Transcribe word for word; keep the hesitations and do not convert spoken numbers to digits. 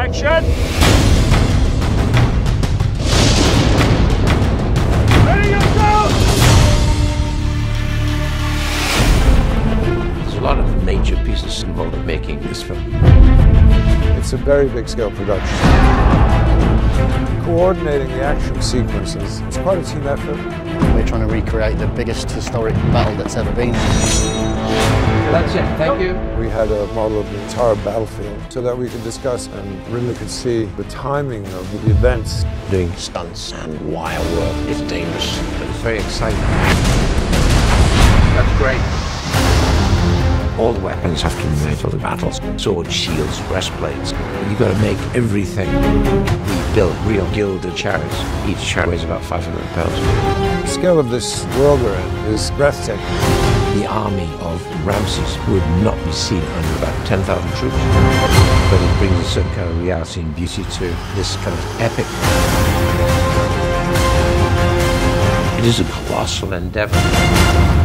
Action! Ready yourself! There's a lot of major pieces involved in making this film. It's a very big scale production. Coordinating the action sequences, it's quite a team effort. We're trying to recreate the biggest historic battle that's ever been. That's it, thank you. We had a model of the entire battlefield so that we could discuss and really could see the timing of the events. Doing stunts and wire work is dangerous, but it's very exciting. That's great. All the weapons have to be made for the battles. Swords, shields, breastplates. You've got to make everything. We built real gilded chariots. Each chariot weighs about five hundred pounds. The scale of this world we're in is breathtaking. The army of Ramses would not be seen under about ten thousand troops. But it brings a certain kind of reality and beauty to this kind of epic. It is a colossal endeavor.